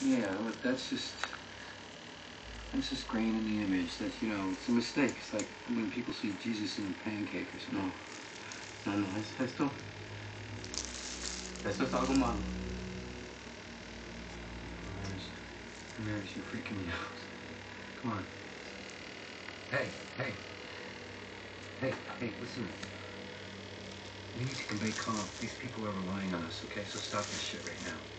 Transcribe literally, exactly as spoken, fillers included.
Yeah, but that's just, that's just grain in the image. That's, you know, it's a mistake. It's like when people see Jesus in a pancake or something. No, no, no, es esto. Esto es algo malo. Mary's, you're freaking me out. Come on. Hey, hey. Hey, hey, listen. We need to convey calm. These people are relying on us, okay? So stop this shit right now.